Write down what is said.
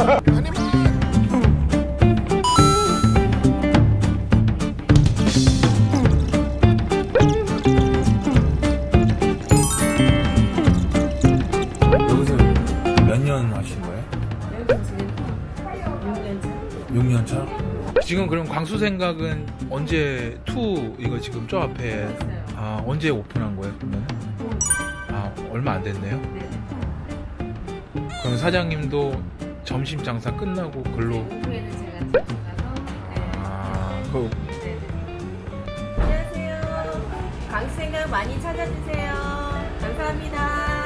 여기서 몇 년 하신 거예요? 여기 지금 6년 차? 지금 그럼 광수 생각은 언제 이거 지금 저 앞에 언제 오픈한 거예요? 그러면? 얼마 안 됐네요? 네. 그럼 사장님도 점심 장사 끝나고 글로 오후에는 제가 들어가서 네. 안녕하세요. 광수 생각 많이 찾아주세요. 감사합니다.